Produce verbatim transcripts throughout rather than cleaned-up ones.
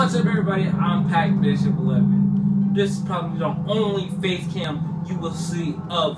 What's up, everybody? I'm Pac Bishop eleven. This is probably the only face cam you will see of.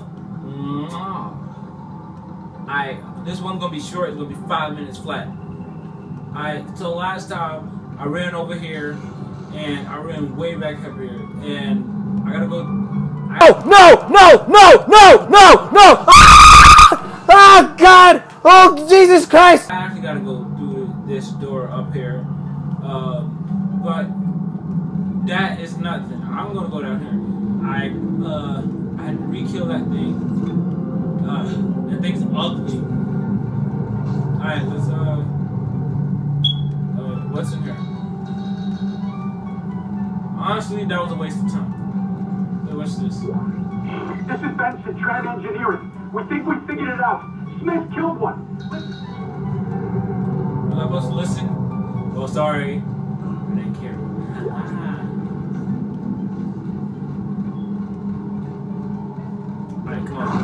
I this one's gonna be short. It's gonna be five minutes flat. I so last time I ran over here and I ran way back up here and I gotta go. I, oh no no no no no no! Ah! Oh God! Oh Jesus Christ! I actually gotta go through this door up here. Um, But that is nothing. I'm gonna go down here. I uh I had to re-kill that thing. Uh, that thing's ugly. Alright, let's uh uh what's in here? Honestly, that was a waste of time. Wait, what's this? This is Benson, Tran Engineering. We think we figured it out. Smith killed one. Was I supposed to listen? Oh, sorry. I didn't care. Alright, come on.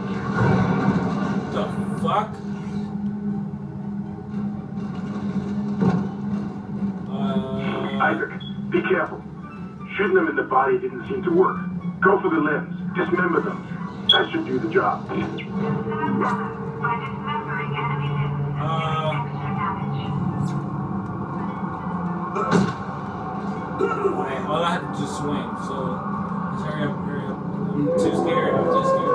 The fuck? Uh... Isaac, be careful. Shooting them in the body didn't seem to work. Go for the limbs. Dismember them. That should do the job. Uh... Alright, all I have to do is swing, so let's hurry up, hurry up. I'm too scared, I'm too scared.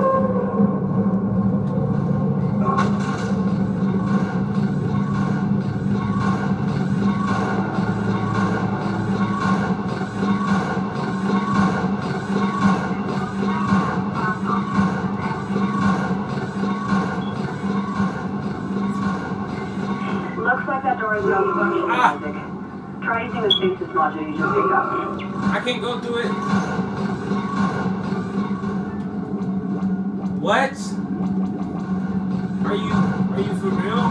Looks like that door is malfunctioning, Ah. Isaac. Try using the stasis module you just picked up. I can't go through it. What? Are you, are you for real?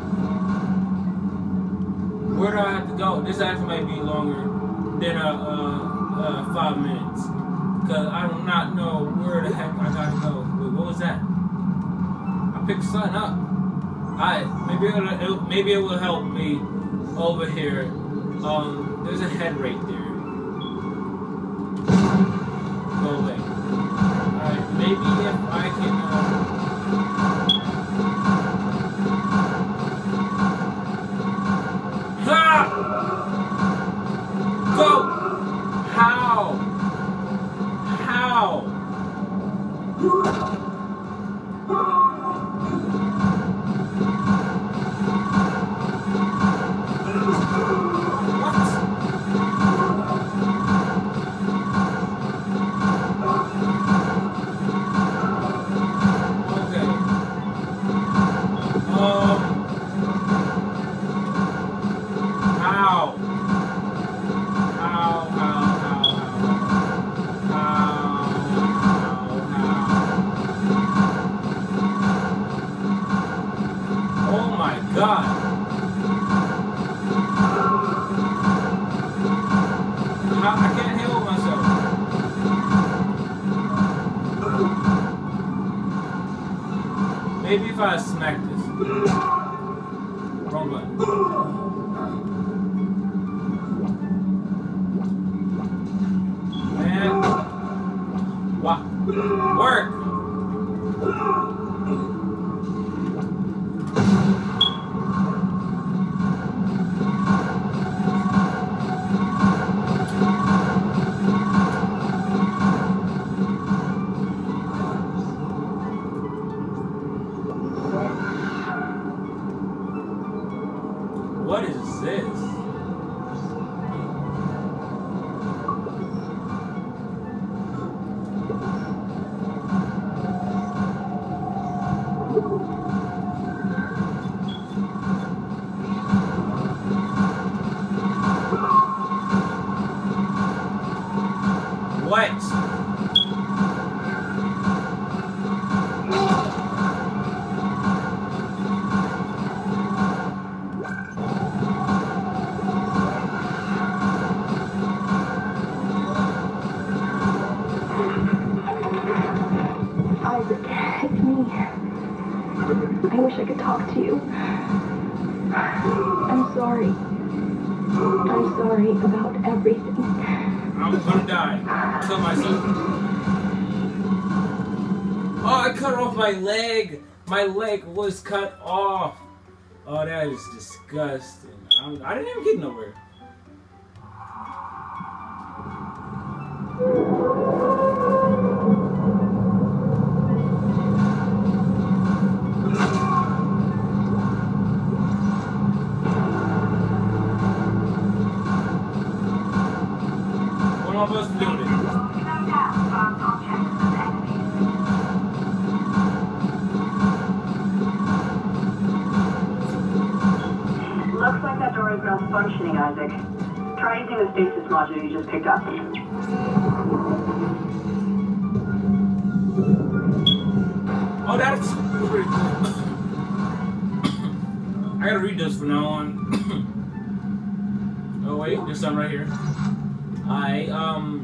Where do I have to go? This actually might be longer than uh, uh, uh, five minutes. Because I do not know where the heck I gotta go. Wait, what was that? I picked something up. Alright, maybe it'll, it'll, maybe it will help me over here. Um, there's a head right there. Go away. Alright, maybe if I can, uh... Ha! Go! How? How? God. I, I can't handle myself. Maybe if I smack this. Wrong button. Man. What? Work. What is this? What? I wish I could talk to you. I'm sorry. I'm sorry about everything. I'm gonna die. Kill myself. Oh, I cut off my leg. My leg was cut off. Oh, that is disgusting. I'm, I didn't even get nowhere. What am I supposed to do with it? Looks like that door is malfunctioning, Isaac. Try using the stasis module you just picked up. Oh, that's pretty cool. I gotta read this from now on. Oh wait, there's some right here. I um.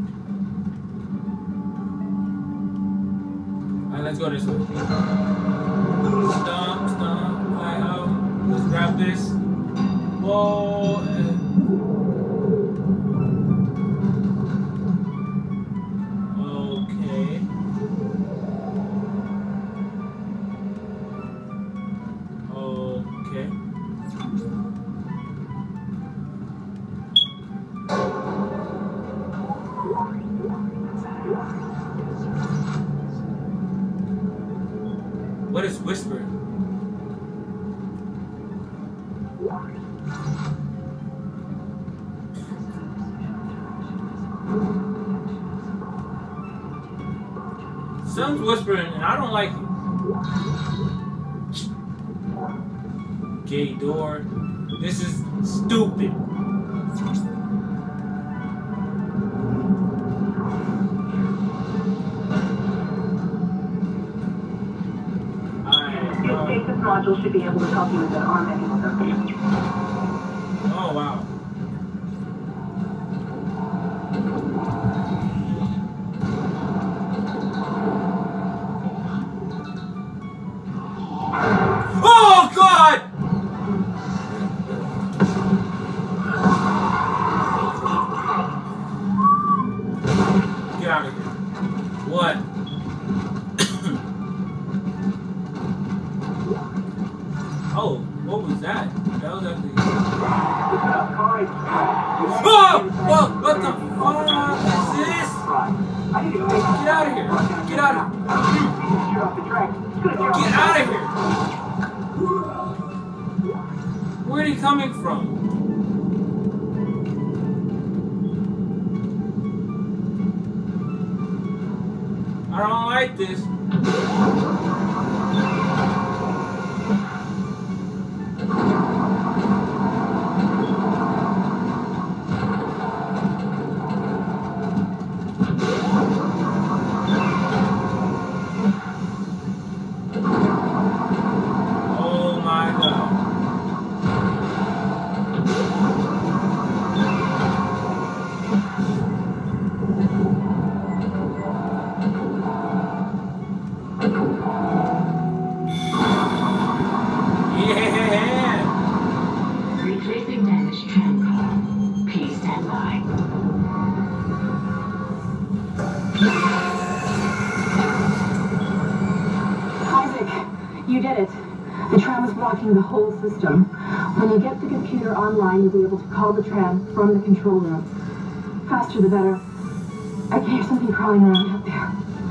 Alright, let's go this way. Stomp, stomp. I um. Let's grab this. Whoa. And what is whispering? Someone's whispering, and I don't like it. Gay door. This is stupid. Your stasis module should be able to help you with that arm mechanism. Oh, wow. Oh, God! Get out of here. What? Oh, what was that? That was actually... Whoa! Whoa! What the fuck is this? Get out of here! Get out of here! Get out of here! Where are he coming from? I don't like this. You did it. The tram is blocking the whole system. When you get the computer online, you'll be able to call the tram from the control room. Faster the better. I can hear something crawling around out there.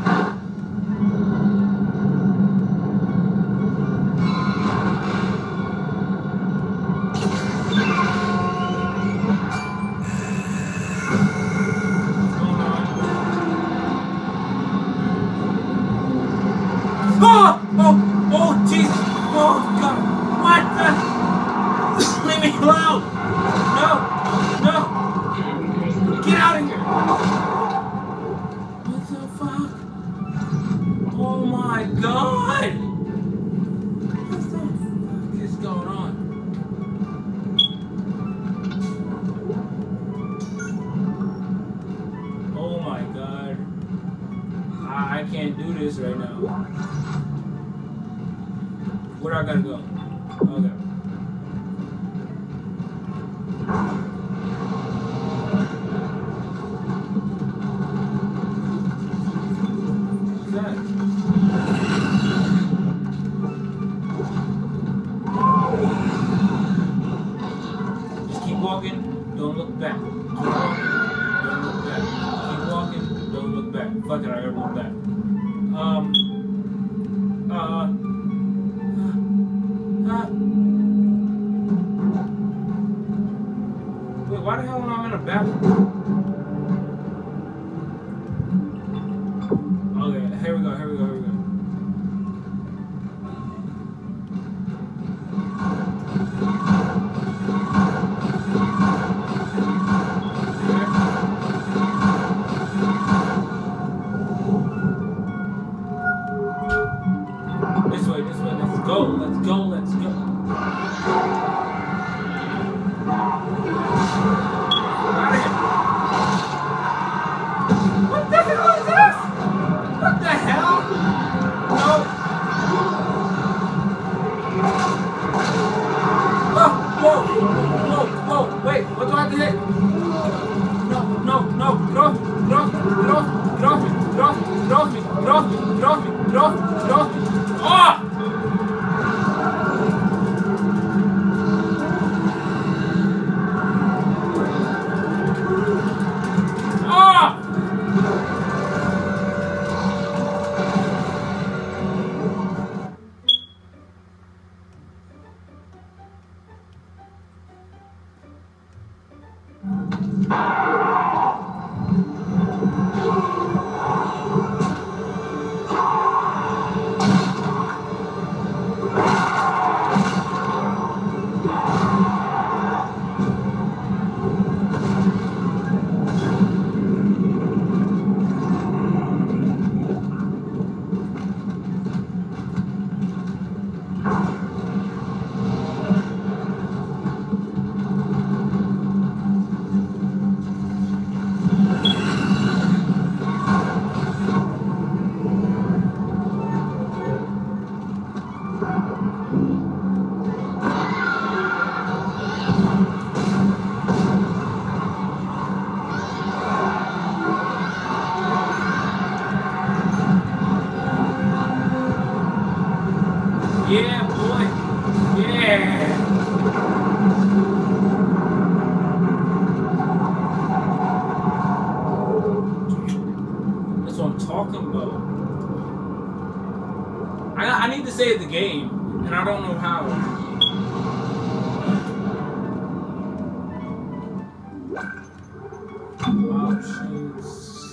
Oh! Oh! Oh, Jesus! Oh, God! What the? Leave me alone! No! No! Get out of here! What the fuck? Oh my God! What the fuck is going on? Oh my God. I, I can't do this right now. Where I gotta go? Okay. walking, don't look back. Keep walking, don't look back. Keep walking, don't look back. Fuck it, I gotta look back. Um. Uh. Uh. Wait, why the hell am I in a bathroom? Okay, here we go, here we go, here we go. This way, this way, let's go, let's go, let's go. Out of here. What the hell is this? What the hell? No. Oh, whoa, whoa, whoa, wait, what do I have to hit? No, no, no, get off me, get off me, get off me, get off me, get off me, get off me, get off me, get off me, get off me. Ah! Ah! Yeah, boy. Yeah. That's what I'm talking about. I, I need to save the game, and I don't know how. Options.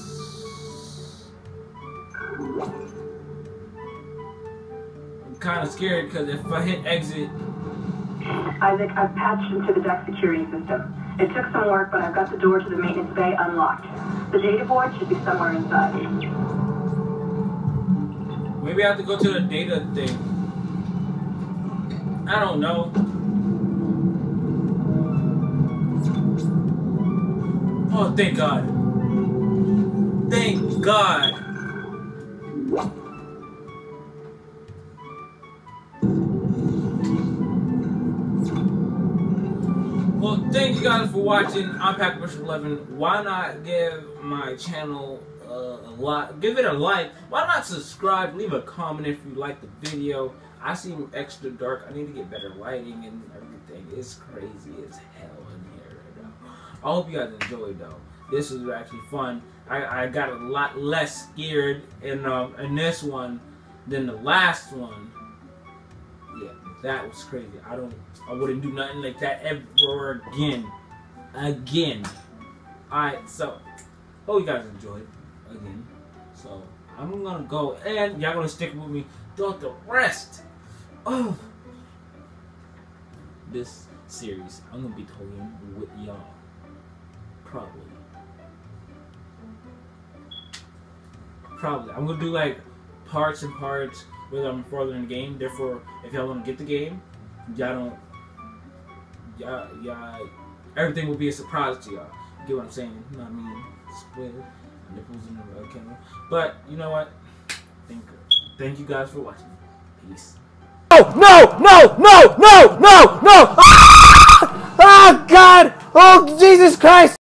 Kind of scared because if I hit exit. Isaac, I've patched into the deck security system. It took some work, but I've got the door to the maintenance bay unlocked. The data board should be somewhere inside. Maybe I have to go to the data thing. I don't know. Oh, thank God. Thank God. Well, thank you guys for watching. I'm Patrick Bishop eleven. Why not give my channel uh, a lot? Give it a like. Why not subscribe? Leave a comment if you like the video. I seem extra dark. I need to get better lighting and everything. It's crazy as hell in here right now. I hope you guys enjoyed though. This was actually fun. I, I got a lot less scared in um, in this one than the last one. Yeah, that was crazy. I don't. I wouldn't do nothing like that ever again. Again. Alright, so hope you guys enjoyed again. So I'm gonna go and y'all gonna stick with me throughout the rest of this series. I'm gonna be talking with y'all. Probably. Probably. I'm gonna do like parts and parts whether I'm further in the game. Therefore, if y'all wanna get the game, y'all don't y'all y'all everything will be a surprise to y'all. You get what I'm saying? You know what I mean? Spoiler. Nipples in the red camera. But you know what? Thank thank you guys for watching. Peace. No, no, no, no, no, no, no! Ah! Oh God! Oh Jesus Christ!